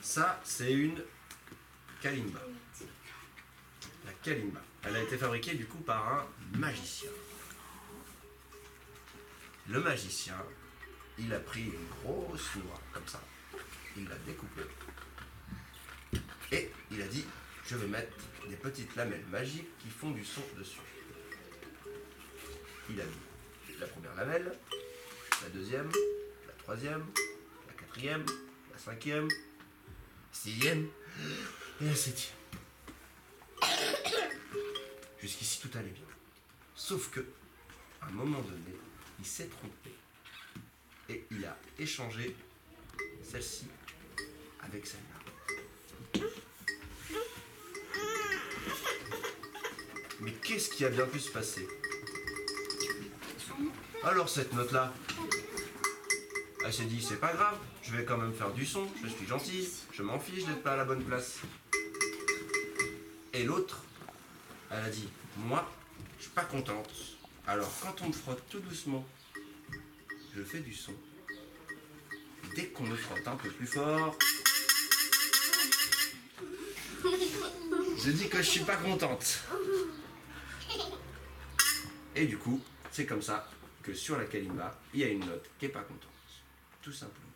Ça, c'est une kalimba. La kalimba. Elle a été fabriquée du coup par un magicien. Le magicien, il a pris une grosse noix comme ça. Il l'a découpée. Et il a dit, je vais mettre des petites lamelles magiques qui font du son dessus. Il a mis la première lamelle, la deuxième, la troisième, la quatrième, la cinquième, sixième et la septième. Jusqu'ici tout allait bien. Sauf que, à un moment donné, il s'est trompé et il a échangé celle-ci avec celle-là. Mais qu'est-ce qui a bien pu se passer? Alors cette note-là, elle s'est dit c'est pas grave, je vais quand même faire du son, je suis gentille, je m'en fiche d'être pas à la bonne place. Et l'autre, elle a dit moi, je suis pas contente. Alors quand on me frotte tout doucement, je fais du son. Dès qu'on me frotte un peu plus fort, je dis que je suis pas contente. Et du coup, c'est comme ça que sur la kalimba, il y a une note qui est pas contente. Tout simplement.